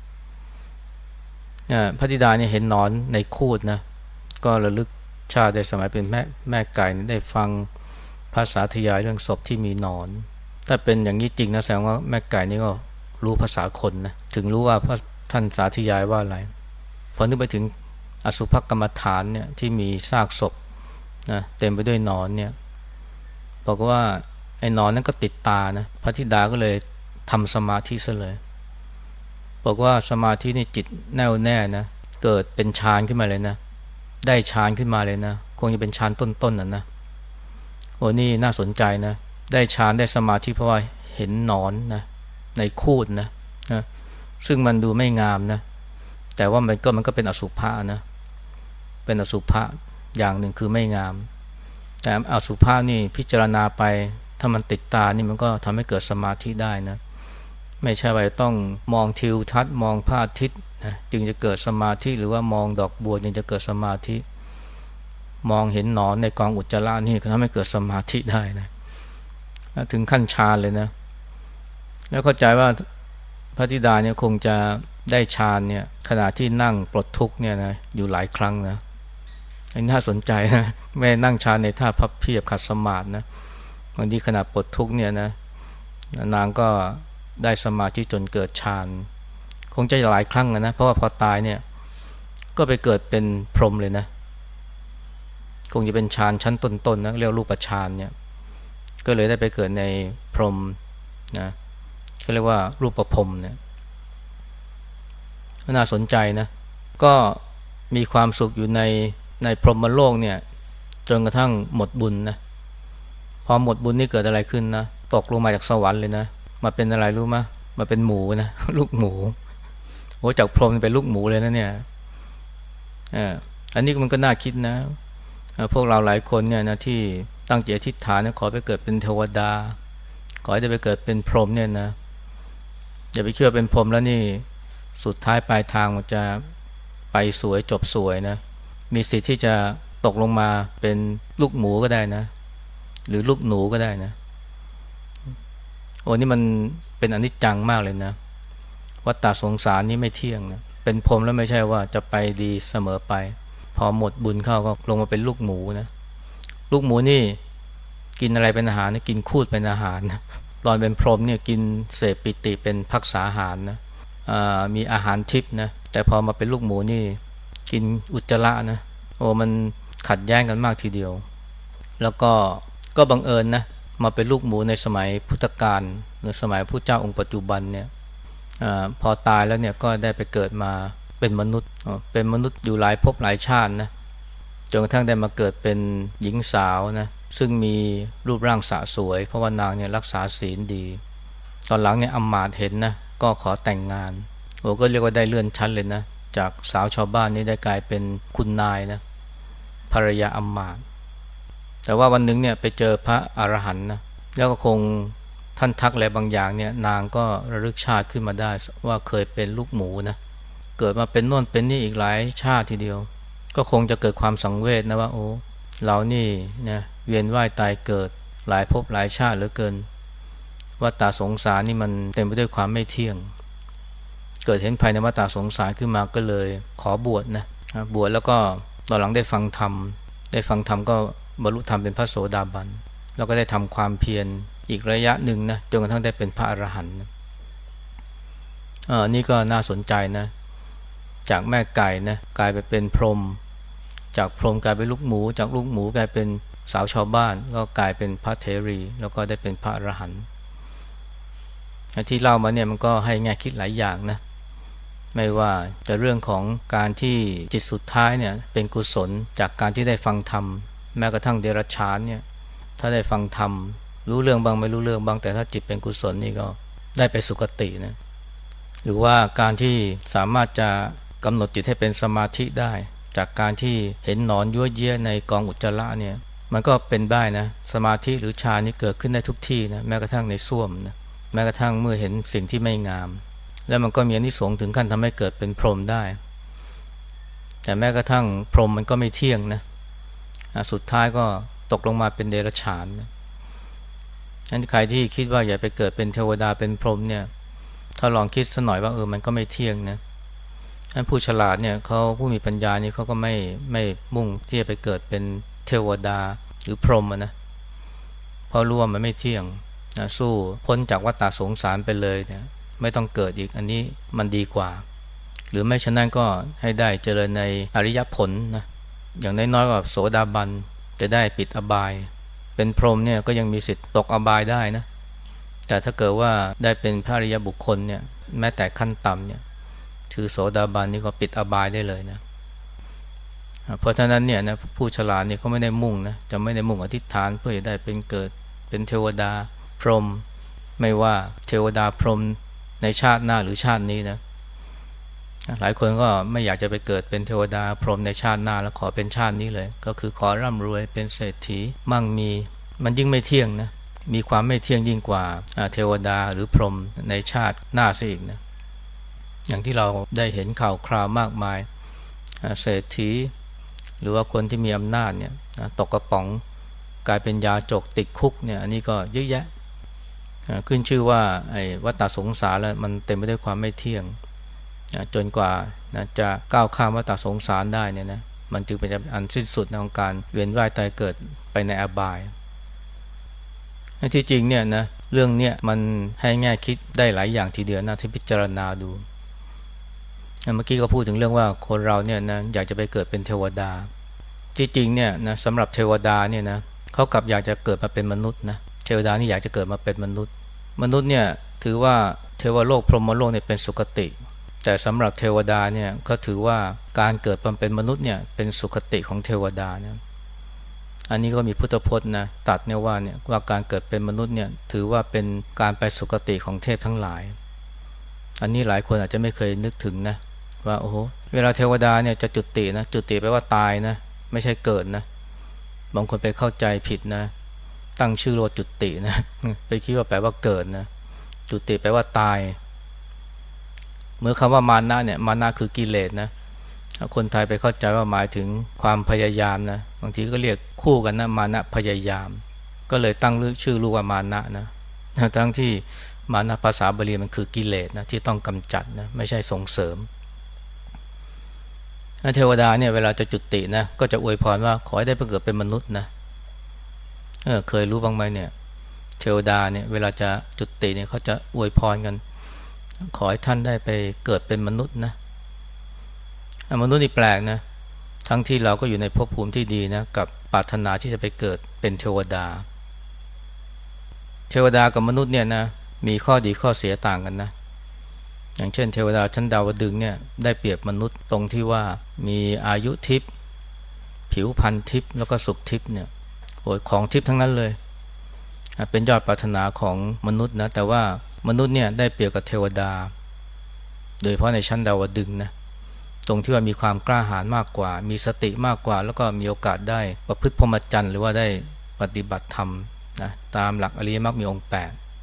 พระธิดาเนี่ยเห็นหนอนในคูดนะก็ระลึกชาติได้สมัยเป็นแม่ไก่ได้ฟังภาษาทยายเรื่องศพที่มีหนอนถ้าเป็นอย่างนี้จริงนะแสดงว่าแม่ไก่นี่ก็รู้ภาษาคนนะถึงรู้ว่าพระท่านสาธยายว่าอะไรพอนึกไปถึงอสุภกรรมฐานเนี่ยที่มีซากศพนะเต็มไปด้วยหนอนเนี่ยบอกว่าไอ้หนอนนั้นก็ติดตานะพระธิดาก็เลยทำสมาธิซะเลยบอกว่าสมาธินี่จิตแน่วแน่นะเกิดเป็นฌานขึ้นมาเลยนะได้ฌานขึ้นมาเลยนะคงจะเป็นฌานต้นๆนะโอ้นี่น่าสนใจนะได้ฌานได้สมาธิเพราะว่าเห็นหนอนนะในคูดนะซึ่งมันดูไม่งามนะแต่ว่ามันก็เป็นอสุภะนะเป็นอสุภะอย่างหนึ่งคือไม่งามแต่อสุภะนี่พิจารณาไปถ้ามันติดตานี่มันก็ทำให้เกิดสมาธิได้นะไม่ใช่ว่าต้องมองทิวทัศน์มองพระอาทิตย์นะจึงจะเกิดสมาธิหรือว่ามองดอกบัวจึงจะเกิดสมาธิมองเห็นหนอนในกองอุจจาระนี่ก็ทำให้เกิดสมาธิได้นะถึงขั้นฌานเลยนะแล้วเข้าใจว่าพระธิดาเนี่ยคงจะได้ฌานเนี่ยขณะที่นั่งปลดทุกข์เนี่ยนะอยู่หลายครั้งนะอันนี้น่าสนใจนะไม่นั่งฌานในท่าพับเพียบขัดสมาธินะบางทีขณะปลดทุกข์เนี่ยนะนางก็ได้สมาธิจนเกิดฌานคงจะหลายครั้งนะเพราะว่าพอตายเนี่ยก็ไปเกิดเป็นพรหมเลยนะคงจะเป็นฌานชั้นต้นๆนะเรียกรูปฌานเนี่ยก็เลยได้ไปเกิดในพรหมนะเขาเรียกว่ารูปพรหมเนี่ยน่าสนใจนะก็มีความสุขอยู่ในพรหมโลกเนี่ยจนกระทั่งหมดบุญนะพอหมดบุญนี่เกิดอะไรขึ้นนะตกลงมาจากสวรรค์เลยนะมาเป็นอะไรรู้ไหมมาเป็นหมูนะ ลูกหมูโอ้จากพรหมเป็นลูกหมูเลยนะเนี่ยอันนี้มันก็น่าคิดนะพวกเราหลายคนเนี่ยนะที่ตั้งใจอธิษฐานนะขอไปเกิดเป็นเทวดาขอให้ได้ไปเกิดเป็นพรหมเนี่ยนะอย่าไปเชื่อเป็นพรหมแล้วนี่สุดท้ายปลายทางมันจะไปสวยจบสวยนะมีสิทธิ์ที่จะตกลงมาเป็นลูกหมูก็ได้นะหรือลูกหนูก็ได้นะโอ้นี่มันเป็นอนิจจังมากเลยนะวัฏฏะสงสารนี่ไม่เที่ยงนะเป็นพรหมแล้วไม่ใช่ว่าจะไปดีเสมอไปพอหมดบุญเข้าก็ลงมาเป็นลูกหมูนะลูกหมูนี่กินอะไรเป็นอาหารนะกินคูดเป็นอาหารนะตอนเป็นพรหมเนี่ยกินเสพปิติเป็นภักษาหารนะมีอาหารทิพย์นะแต่พอมาเป็นลูกหมูนี่กินอุจจาระนะโอ้มันขัดแย้งกันมากทีเดียวแล้วก็บังเอิญนะมาเป็นลูกหมูในสมัยพุทธกาลหรือสมัยพระเจ้าองค์ปัจจุบันเนี่ยพอตายแล้วเนี่ยก็ได้ไปเกิดมาเป็นมนุษย์อยู่หลายภพหลายชาตินะจนกระทั่งได้มาเกิดเป็นหญิงสาวนะซึ่งมีรูปร่างสะสวยเพราะว่านางเนี่ยรักษาศีลดีตอนหลังเนี่ยอำมาตย์เห็นนะก็ขอแต่งงานโอ้ก็เรียกว่าได้เลื่อนชั้นเลยนะจากสาวชาวบ้านนี่ได้กลายเป็นคุณนายนะภรรยาอำมาตย์แต่ว่าวันหนึ่งเนี่ยไปเจอพระอรหันต์นะแล้วก็คงท่านทักอะไรบางอย่างเนี่ยนางก็ระลึกชาติขึ้นมาได้ว่าเคยเป็นลูกหมูนะเกิดมาเป็นโน่นเป็นนี่อีกหลายชาติทีเดียวก็คงจะเกิดความสังเวชนะว่าโอ้เรานี่นะเวียนว่ายตายเกิดหลายภพหลายชาติเหลือเกินวัฏฏะสงสารนี่มันเต็มไปด้วยความไม่เที่ยงเกิดเห็นภายในวัฏฏะสงสารขึ้นมาก็เลยขอบวชนะบวชแล้วก็ตอนหลังได้ฟังธรรมก็บรรลุธรรมเป็นพระโสดาบันแล้วก็ได้ทำความเพียรอีกระยะหนึ่งนะจนกระทั่งได้เป็นพระอรหันต์นี่ก็น่าสนใจนะจากแม่ไก่นะกลายไปเป็นพรหมจากพรหมกลายเป็นลูกหมูจากลูกหมูกลายเป็นสาวชาวบ้านก็กลายเป็นพระเถรีแล้วก็ได้เป็นพระอรหันต์ที่เล่ามาเนี่ยมันก็ให้แง่คิดหลายอย่างนะไม่ว่าจะเรื่องของการที่จิตสุดท้ายเนี่ยเป็นกุศลจากการที่ได้ฟังธรรมแม้กระทั่งเดรัจฉานเนี่ยถ้าได้ฟังธรรมรู้เรื่องบ้างไม่รู้เรื่องบ้างแต่ถ้าจิตเป็นกุศลนี่ก็ได้ไปสุคตินะหรือว่าการที่สามารถจะกำหนดจิตให้เป็นสมาธิได้จากการที่เห็นหนอนยั่วเยี่ยในกองอุจจาระเนี่ยมันก็เป็นได้นะสมาธิหรือฌานนี่เกิดขึ้นได้ทุกที่นะแม้กระทั่งในส้วมนะแม้กระทั่งเมื่อเห็นสิ่งที่ไม่งามแล้วมันก็มีอานิสงส์ถึงขั้นทำให้เกิดเป็นพรหมได้แต่แม้กระทั่งพรหมมันก็ไม่เที่ยงนะสุดท้ายก็ตกลงมาเป็นเดรัจฉานนะงั้นใครที่คิดว่าอยากไปเกิดเป็นเทวดาเป็นพรหมเนี่ยถ้าลองคิดสักหน่อยว่ามันก็ไม่เที่ยงนะผู้ฉลาดเนี่ยเขาผู้มีปัญญานี่เขาก็ไม่มุ่งที่จะไปเกิดเป็นเทวดาหรือพรหมนะเพราะรู้ว่ามันไม่เที่ยงนะสู้พ้นจากวัฏฏะสงสารไปเลยเนี่ยไม่ต้องเกิดอีกอันนี้มันดีกว่าหรือไม่ฉะนั้นก็ให้ได้เจริญในอริยผลนะอย่างน้อยๆก็โสดาบันจะได้ปิดอบายเป็นพรหมเนี่ยก็ยังมีสิทธิ์ตกอบายได้นะแต่ถ้าเกิดว่าได้เป็นพระอริยบุคคลเนี่ยแม้แต่ขั้นต่ำเนี่ยคือโสดาบันนี่ก็ปิดอบายได้เลยนะเพราะฉะนั้นเนี่ยนะผู้ฉลาดนี่เขาไม่ได้มุ่งนะจะไม่ได้มุ่งอธิษฐานเพื่อจะได้เป็นเกิดเป็นเทวดาพรหมไม่ว่าเทวดาพรหมในชาติหน้าหรือชาตินี้นะหลายคนก็ไม่อยากจะไปเกิดเป็นเทวดาพรหมในชาติหน้าแล้วขอเป็นชาตินี้เลยก็คือขอร่ำรวยเป็นเศรษฐีมั่งมีมันยิ่งไม่เที่ยงนะมีความไม่เที่ยงยิ่งกว่าเทวดาหรือพรหมในชาติหน้าซะอีกนะอย่างที่เราได้เห็นข่าวคราวมากมายเศรษฐีหรือว่าคนที่มีอำนาจเนี่ยตกกระป๋องกลายเป็นยาจกติดคุกเนี่ยอันนี้ก็เยอะแยะขึ้นชื่อว่าไอ้วัฏฏะสงสารแล้วมันเต็มไปด้วยความไม่เที่ยงจนกว่าจะก้าวข้ามวัฏฏะสงสารได้เนี่ยนะมันจึงเป็นอันสิ้นสุดของการเวียนว่ายตายเกิดไปในอบายที่จริงเนี่ยนะเรื่องเนี้ยมันให้แง่คิดได้หลายอย่างทีเดียวนะที่พิจารณาดูเมื่อกี้ก็พูดถึงเรื่องว่าคนเราเนี่ยนะอยากจะไปเกิดเป็นเทวดาที่จริงเนี่ยนะสำหรับเทวดาเนี่ยนะเขากลับอยากจะเกิดมาเป็นมนุษย์นะเทวดานี่อยากจะเกิดมาเป็นมนุษย์เนี่ยถือว่าเทวโลกพรหมโลกเนี่ยเป็นสุคติแต่สำหรับเทวดาเนี่ยก็ถือว่าการเกิดมาเป็นมนุษย์เนี่ยเป็นสุคติของเทวดาเนี่ยอันนี้ก็มีพุทธพจน์นะตัดเนี่ยว่าการเกิดเป็นมนุษย์เนี่ยถือว่าเป็นการไปสุคติของเทพทั้งหลายอันนี้หลายคนอาจจะไม่เคยนึกถึงนะว่าโอ้โหเวลาเทวดาเนี่ยจะจุตินะจุติแปลว่าตายนะไม่ใช่เกิดนะบางคนไปเข้าใจผิดนะตั้งชื่อว่าจุตินะไปคิดว่าแปลว่าเกิดนะจุติแปลว่าตายเมื่อคำว่ามานะเนี่ยมานะคือกิเลสนะคนไทยไปเข้าใจว่าหมายถึงความพยายามนะบางทีก็เรียกคู่กันนะมานะพยายามก็เลยตั้งชื่อลูกว่ามานะนะทั้งที่มานะภาษาบาลีมันคือกิเลสนะที่ต้องกำจัดนะไม่ใช่ส่งเสริมเทวดาเนี่ยเวลาจะจุตินะก็จะอวยพรว่าขอให้ได้ไปเกิดเป็นมนุษย์นะเคยรู้บ้างไหมเนี่ยเทวดาเนี่ยเวลาจะจุติเนี่ยเขาจะอวยพรกันขอให้ท่านได้ไปเกิดเป็นมนุษย์นะมนุษย์นี่แปลกนะทั้งที่เราก็อยู่ในภพภูมิที่ดีนะกับปรารถนาที่จะไปเกิดเป็นเทวดากับมนุษย์เนี่ยนะมีข้อดีข้อเสียต่างกันนะอย่างเช่นเทวดาชั้นดาวดึงส์เนี่ยได้เปรียบมนุษย์ตรงที่ว่ามีอายุทิพย์ผิวพรรณทิพย์แล้วก็สุขทิพย์เนี่ยโอ้ยของทิพย์ทั้งนั้นเลยเป็นยอดปรารถนาของมนุษย์นะแต่ว่ามนุษย์เนี่ยได้เปรียบกับเทวดาโดยเฉพาะในชั้นดาวดึงส์นะตรงที่ว่ามีความกล้าหาญมากกว่ามีสติมากกว่าแล้วก็มีโอกาสได้ประพฤติพรหมจรรย์หรือว่าได้ปฏิบัติธรรมนะตามหลักอริยมรรคมีองค์8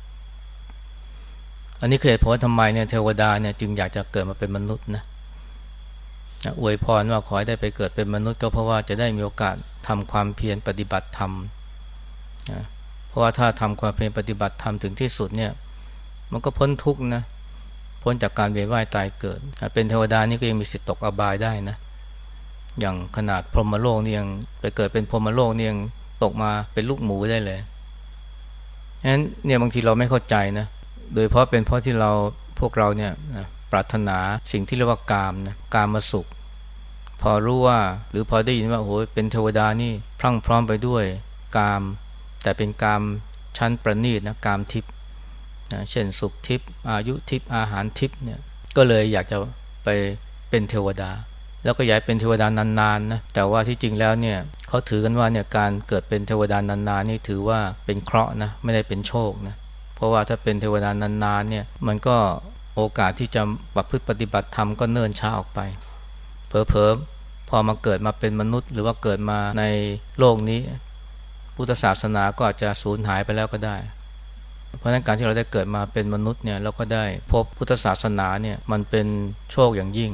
อันนี้คือเหตุผลว่าทำไมเนี่ยเทวดาเนี่ยจึงอยากจะเกิดมาเป็นมนุษย์นะอวยพรว่าขอให้ได้ไปเกิดเป็นมนุษย์ก็เพราะว่าจะได้มีโอกาสทำความเพียรปฏิบัติธรรมนะเพราะว่าถ้าทำความเพียรปฏิบัติธรรมถึงที่สุดเนี่ยมันก็พ้นทุกข์นะพ้นจากการเวียนว่ายตายเกิดเป็นเทวดานี่ก็ยังมีสิทธิ์ตกอบายได้นะอย่างขนาดพรหมโลกนี่ยังไปเกิดเป็นพรหมโลกนี่ยังตกมาเป็นลูกหมูได้เลยฉะนั้นเนี่ยบางทีเราไม่เข้าใจนะโดยเพราะเป็นเพราะที่พวกเราเนี่ยปรารถนาสิ่งที่เรียกว่ากามนะกามมาสุขพอรู้ว่าหรือพอได้ยินว่าโอ้โหเป็นเทวดานี่พรั่งพร้อมไปด้วยกามแต่เป็นกามชั้นประณีตนะกามทิพย์นะเช่นสุขทิพย์อายุทิพย์อาหารทิพย์เนี่ยก็เลยอยากจะไปเป็นเทวดาแล้วก็อยากเป็นเทวดานานๆนะแต่ว่าที่จริงแล้วเนี่ยเขาถือกันว่าเนี่ยการเกิดเป็นเทวดานานๆนี่ถือว่าเป็นเคราะห์นะไม่ได้เป็นโชคนะเพราะว่าถ้าเป็นเทวดานานๆเนี่ยมันก็โอกาสที่จะประพฤติปฏิบัติธรรมก็เนิ่นช้าออกไปเผลอๆพอมาเกิดมาเป็นมนุษย์หรือว่าเกิดมาในโลกนี้พุทธศาสนาก็อาจจะสูญหายไปแล้วก็ได้เพราะฉะนั้นการที่เราได้เกิดมาเป็นมนุษย์เนี่ยเราก็ได้พบพุทธศาสนาเนี่ยมันเป็นโชคอย่างยิ่ง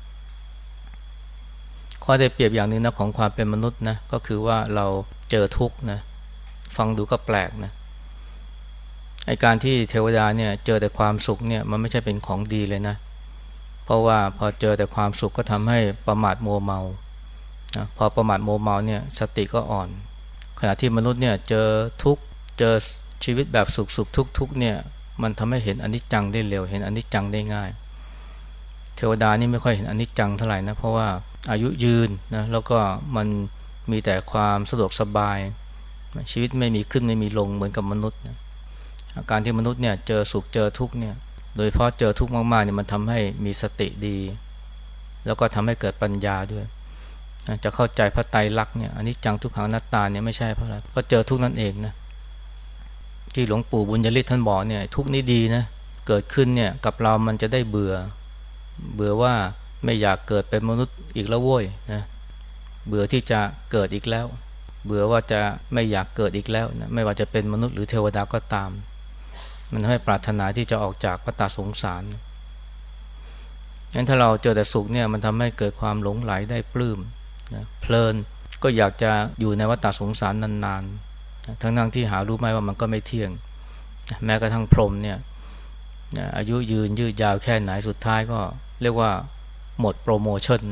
ข้อได้เปรียบอย่างนึงนะของความเป็นมนุษย์นะก็คือว่าเราเจอทุกข์นะฟังดูก็แปลกนะไอ้การที่เทวดาเนี่ยเจอแต่ความสุขเนี่ยมันไม่ใช่เป็นของดีเลยนะเพราะว่าพอเจอแต่ความสุขก็ทำให้ประมาทมัวเมานะพอประมาทมัวเมาเนี่ยสติก็อ่อนขณะที่มนุษย์เนี่ยเจอทุกข์เจอชีวิตแบบสุขทุกเนี่ยมันทำให้เห็นอนิจจังได้เร็วเห็นอนิจจังได้ง่ายเทวดานี่ไม่ค่อยเห็นอนิจจังเท่าไหร่นะเพราะว่าอายุยืนนะแล้วก็มันมีแต่ความสะดวกสบายชีวิตไม่มีขึ้นไม่มีลงเหมือนกับมนุษย์นะการที่มนุษย์เนี่ยเจอสุขเจอทุกข์เนี่ยโดยเฉพาะเจอทุกข์มากๆเนี่ยมันทำให้มีสติดีแล้วก็ทำให้เกิดปัญญาด้วยจะเข้าใจพระไตรลักษณ์เนี่ยอนิจจังทุกขังอนัตตาเนี่ยไม่ใช่เพราะอะไรเพราะเจอทุกข์นั่นเองนะที่หลวงปู่บุญยฤทธิ์ท่านบอกเนี่ยทุกข์นี่ดีนะเกิดขึ้นเนี่ยกับเรามันจะได้เบื่อว่าไม่อยากเกิดเป็นมนุษย์อีกแล้วโว้ยนะเบื่อที่จะเกิดอีกแล้วเบื่อว่าจะไม่อยากเกิดอีกแล้วนะไม่ว่าจะเป็นมนุษย์หรือเทวดาก็ตามมันทำให้ปรารถนาที่จะออกจากวัฏสงสารงั้นถ้าเราเจอแต่สุขเนี่ยมันทำให้เกิดความหลงไหลได้ปลื้มนะเพลินก็อยากจะอยู่ในวัฏสงสารนานๆทั้งที่หารู้ไหมว่ามันก็ไม่เที่ยงแม้กระทั่งพรหมเนี่ยอายุยืนยืดยาวแค่ไหนสุดท้ายก็เรียกว่าหมดโปรโมชั่นนะ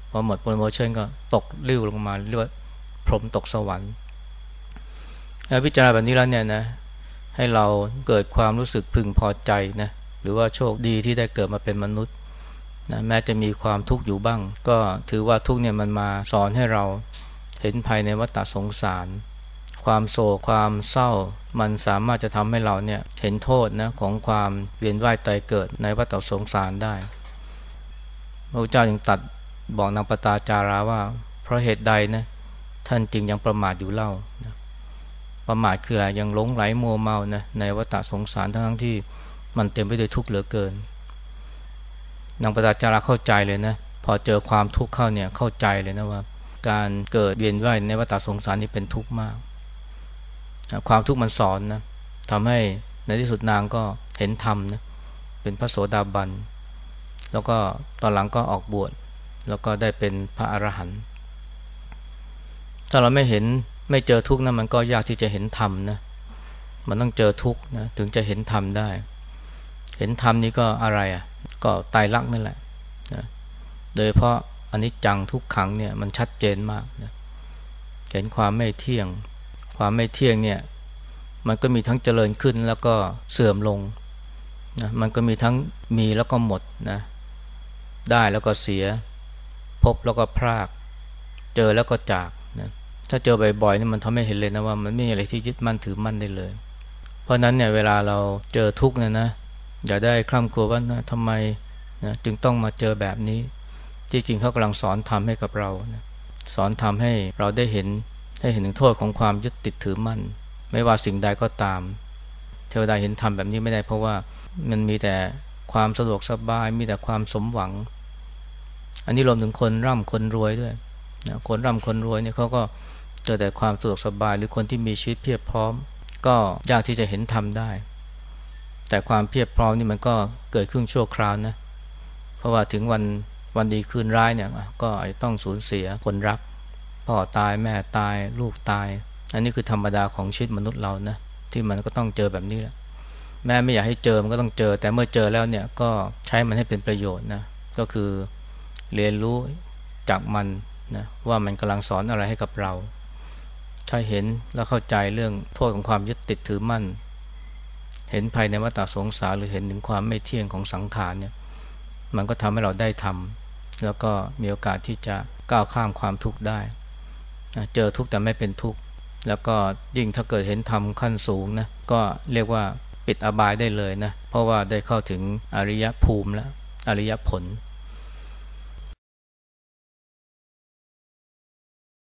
พอหมดโปรโมชั่นก็ตกลิ้วลงมาเรียกว่าพรหมตกสวรรค์แล้วพิจารณาแบบนี้แล้วเนี่ยนะให้เราเกิดความรู้สึกพึงพอใจนะหรือว่าโชคดีที่ได้เกิดมาเป็นมนุษย์นะแม้จะมีความทุกข์อยู่บ้างก็ถือว่าทุกข์เนี่ยมันมาสอนให้เราเห็นภายในวัฏสงสารความโศกความเศร้ามันสามารถจะทำให้เราเนี่ยเห็นโทษนะของความเวียนว่ายตายเกิดในวัฏสงสารได้พระพุทธเจ้าจึงตรัสบอกนางปตาจาราว่าเพราะเหตุใดนะท่านจึงยังประมาทอยู่เล่านะประมาทคืออะไรยังหลงไหลมัวเมานะในวัฏสงสารทั้งที่มันเต็มไปด้วยทุกข์เหลือเกินนางปตาจาราเข้าใจเลยนะพอเจอความทุกข์เข้าเนี่ยเข้าใจเลยนะว่าการเกิดเวียนว่ายในวัฏสงสารนี่เป็นทุกข์มากความทุกข์มันสอนนะทำให้ในที่สุดนางก็เห็นธรรมนะเป็นพระโสดาบันแล้วก็ตอนหลังก็ออกบวชแล้วก็ได้เป็นพระอรหันต์ถ้าเราไม่เห็นไม่เจอทุกข์นะมันก็ยากที่จะเห็นธรรมนะมันต้องเจอทุกข์นะถึงจะเห็นธรรมได้เห็นธรรมนี้ก็อะไรอ่ะก็ไตรลักษณ์นั่นแหละนะโดยเพราะอนิจจังทุกขังเนี่ยมันชัดเจนมากนะเห็นความไม่เที่ยงความไม่เที่ยงเนี่ยมันก็มีทั้งเจริญขึ้นแล้วก็เสื่อมลงนะมันก็มีทั้งมีแล้วก็หมดนะได้แล้วก็เสียพบแล้วก็พรากเจอแล้วก็จากนะถ้าเจอบ่อยๆนี่มันทำให้เห็นเลยนะว่ามันไม่มีอะไรที่ยึดมั่นถือมั่นได้เลยเพราะนั้นเนี่ยเวลาเราเจอทุกข์เนี่ยนะอย่าได้คร่ำครวญว่านะทำไมนะจึงต้องมาเจอแบบนี้จริงๆเขากำลังสอนธรรมให้กับเรานะสอนธรรมให้เราได้เห็นถึงโทษของความยึดติดถือมั่นไม่ว่าสิ่งใดก็ตามเทวดาเห็นธรรมแบบนี้ไม่ได้เพราะว่ามันมีแต่ความสะดวกสบายมีแต่ความสมหวังอันนี้รวมถึงคนร่ำคนรวยด้วยนะคนร่ำคนรวยเนี่ยเขาก็เจอแต่ความสะดวกสบายหรือคนที่มีชีวิตเพียบพร้อมก็ยากที่จะเห็นธรรมได้แต่ความเพียบพร้อมนี่มันก็เกิดขึ้นชั่วคราวนะเพราะว่าถึงวันดีคืนร้ายเนี่ยก็อาจจะต้องสูญเสียคนรักพ่อตายแม่ตายลูกตายอันนี้คือธรรมดาของชีวิตมนุษย์เรานะที่มันก็ต้องเจอแบบนี้แหละแม่ไม่อยากให้เจอมันก็ต้องเจอแต่เมื่อเจอแล้วเนี่ยก็ใช้มันให้เป็นประโยชน์นะก็คือเรียนรู้จากมันนะว่ามันกำลังสอนอะไรให้กับเราถ้าเห็นแล้วเข้าใจเรื่องโทษของความยึดติดถือมั่นเห็นภายในวัฏสงสารหรือเห็นถึงความไม่เที่ยงของสังขารเนี่ยมันก็ทำให้เราได้ทำแล้วก็มีโอกาสที่จะก้าวข้ามความทุกข์ได้เจอทุกข์แต่ไม่เป็นทุกข์แล้วก็ยิ่งถ้าเกิดเห็นธรรมขั้นสูงนะก็เรียกว่าปิดอบายได้เลยนะเพราะว่าได้เข้าถึงอริยภูมิแล้วอริยผล